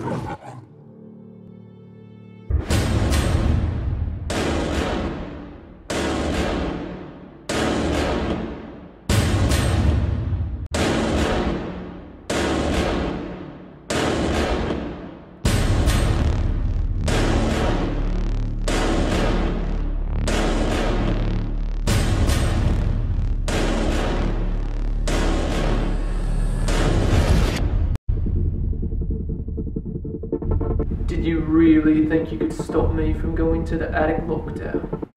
Did you really think you could stop me from going to the attic lockdown?